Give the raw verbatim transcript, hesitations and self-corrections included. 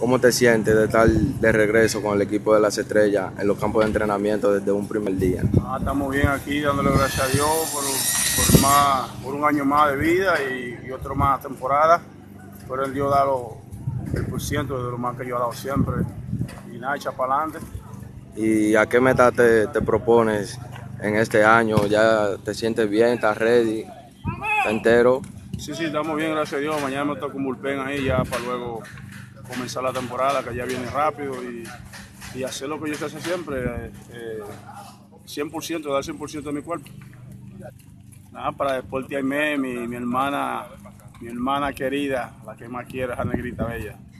¿Cómo te sientes de estar de regreso con el equipo de las Estrellas en los campos de entrenamiento desde un primer día? Ah, estamos bien aquí, dándole gracias a Dios por, por, más, por un año más de vida y, y otro más temporada. Pero el Dios da lo, el por ciento de lo más que yo he dado siempre. Y nada, echa para adelante. ¿Y a qué meta te, te propones en este año? ¿Ya te sientes bien? ¿Estás ready? ¿Estás entero? Sí, sí, estamos bien, gracias a Dios. Mañana me toca un bullpen ahí ya para luego comenzar la temporada, que ya viene rápido, y, y hacer lo que yo sé hacer siempre, eh, cien por ciento, dar cien por ciento de mi cuerpo. Nada, para Deporte Aimé, mi, mi hermana, mi hermana querida, la que más quiero, esa negrita bella.